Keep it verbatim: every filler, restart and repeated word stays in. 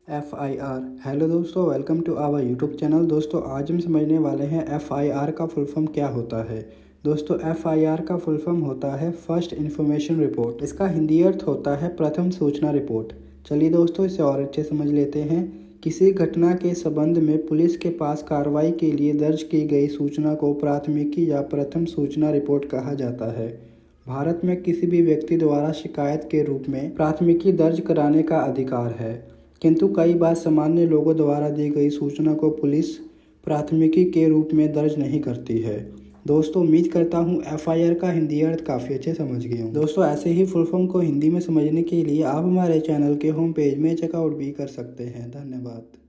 F I R. Hello दोस्तों, welcome to our YouTube channel. दोस्तों आज हम समझने वाले हैं एफ आई आर का फुल फॉर्म क्या होता है। दोस्तों एफ आई आर का फुल फॉर्म होता है फर्स्ट इन्फॉर्मेशन रिपोर्ट। इसका हिंदी अर्थ होता है प्रथम सूचना रिपोर्ट। चलिए दोस्तों इसे और अच्छे समझ लेते हैं। किसी घटना के संबंध में पुलिस के पास कार्रवाई के लिए दर्ज की गई सूचना को प्राथमिकी या प्रथम सूचना रिपोर्ट कहा जाता है। भारत में किसी भी व्यक्ति द्वारा शिकायत के रूप में प्राथमिकी दर्ज कराने का अधिकार है, किंतु कई बार सामान्य लोगों द्वारा दी गई सूचना को पुलिस प्राथमिकी के रूप में दर्ज नहीं करती है। दोस्तों उम्मीद करता हूँ एफ आई आर का हिंदी अर्थ काफ़ी अच्छे समझ गए हों। दोस्तों ऐसे ही फुल फॉर्म को हिंदी में समझने के लिए आप हमारे चैनल के होम पेज में चेकआउट भी कर सकते हैं। धन्यवाद।